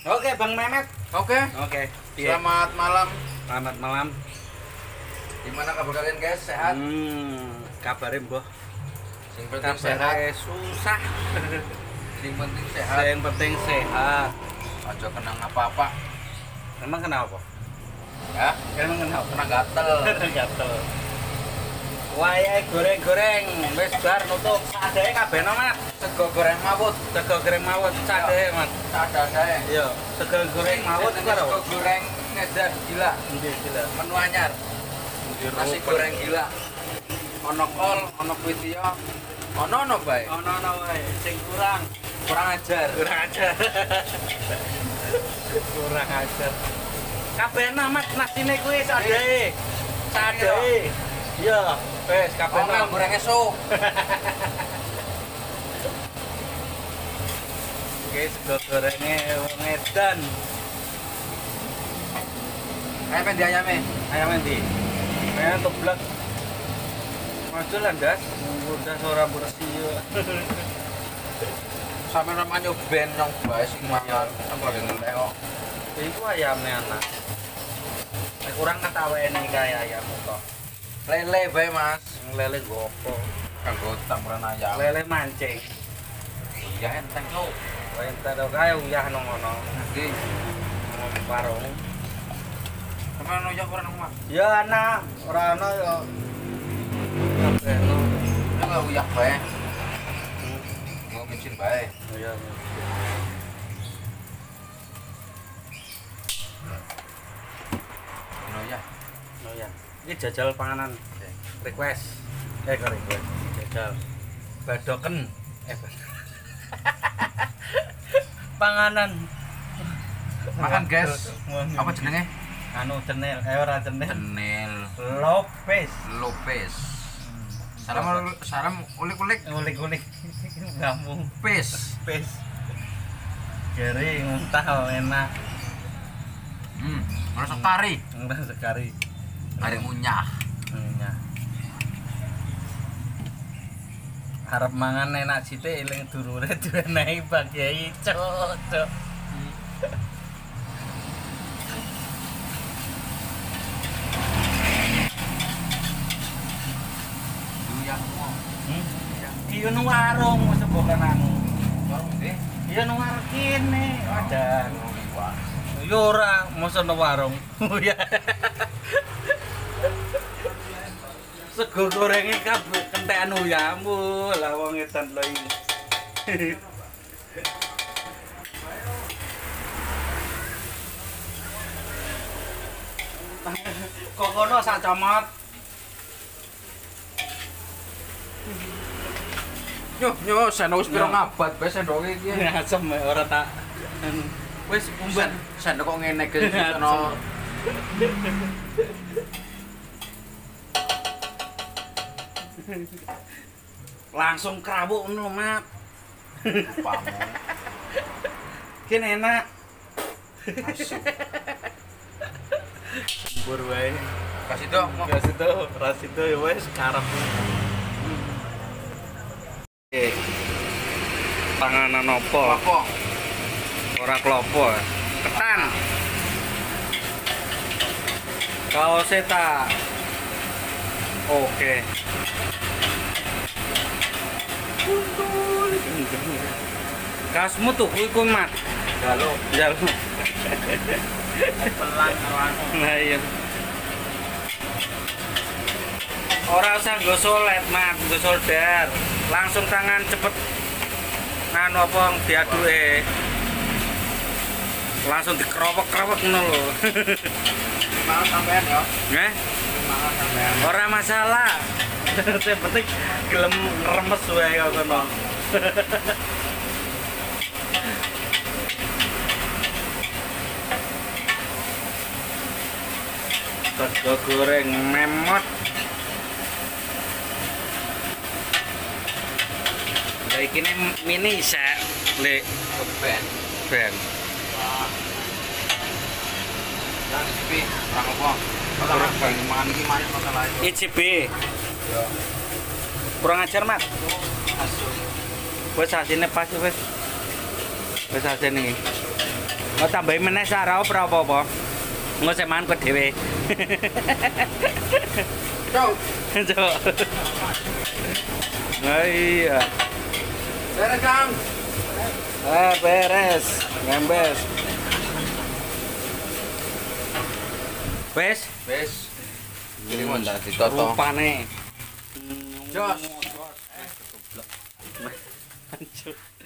Oke, Bang Mehmet. Oke. Oke. Selamat malam. Selamat malam. Gimana kabar kalian guys? Sehat? Kabarin, Boh. Yang penting sehat. Susah. Yang penting sehat. Yang penting sehat. Aja kena apa-apa. Emang kenapa? Ya, Emang kenapa? kena gatel. Gatel. Wayahe goreng-goreng, wis bar nutup. Sadaya kabeh no, Mat. Sego goreng mawut. Sego goreng mawut sadaya, Mat. Sadaya. Iya, sego goreng mawut karo. Sego goreng ngedan gila. Nggih, gila. Menu anyar. Nasi goreng gila. Ono kol, ono kuitio. Ono bae. Ono wae, sing kurang Kurang ajar. Kurang ajar. Kabeh Mat, nasine kuwi sadaya. Sadaya. Iya, wes kabeh Ono goreng esuk. Oke, sego gorenge wong edan. Ayo men diayame. Ayam endi? Ayam teblak. Maju lah, Das. Udah ora bersih yo. Sampe nama nyoben nyong bae sing mangan. Apa ngelek kok. Iku ayamnya anak. Nek kurang ketawene kaya ayam kok. Lele bae, Mas. Lele gopo. Kanggo campuran ayam. Lele mancing. Ya enteng kok. Wae entar kae uyah nang ngono. Nggih. Warung. Sampeyan uyah ora nang omah. Ya anak, ora ana yo. Kabeh no. Ya enggak uyah bae. Mau micin bae. Iya. No ya. Oh ya. Ini jajal panganan. Request. Kok request. Jajal. Badoken. Panganan. Makan, guys. Apa jenenge? Anu cenil, ora cenil. Cenil Lopez. Lopez. Salam ulik-ulik. Ulik-ulik. Kamu Pes. pes. Gering muntah enak. Rasa kari. Enggak sekali. Kari ngunyah. Ya. Harap mangan enak sithik eling durure diwenehi bagiai cocok. Uyah mau. Iya nu warung sebokan anu. Warung nggih. Iya nu warung kene. Ada. Yo ora mosok nu warung. Ya. Sego gorenge kabeh kentekan uyahmu lah wong edan lho iki. Kok kono sak camot. Yo sendok wis piro ngabad bae sendoke iki. Asem ora tak. Wis umben Sendok kok ngene iki ono. Langsung kerabuk ngono, Mat. Upamu. Kene enak. Asu. Sembur wae. Kasih dong. Gas itu, ras itu ya wes karep. Panganan opo? Apa? Ora klopo. Ketan. Kalau seta. Oke. Kasmu tuh kuwi Mat. Galo. Jalo. Pelan karo anu. Nah iya. Ora usah nggo solet, Mat, nggo solder. Langsung tangan cepet. Nganu apa diaduke. Langsung dikeropok-keropok ngono lho. Mau sampean ya? Nggih. Mau sampean. Ora masalah. Yang penting gelem remes wae kok kono. Sego goreng memot. Lah iki mini sek, Lek. Ben. Ben. Lang sepi, lang apa? Ora bang mangan iki mangan masalah itu. ICB. Ya. Kurang ajar, Mat. Asu. Wes asine pas wes. Wes asine iki. Mau tambahin meneh sarau apa-apa. Engko sik mangan kowe dhewe. Cok. Cok. Nah iya. Beres, Kang. Beres. Ngembes. Wes. Wis. Kiri mon tak ditoto. Rupane. Jos. Hancur.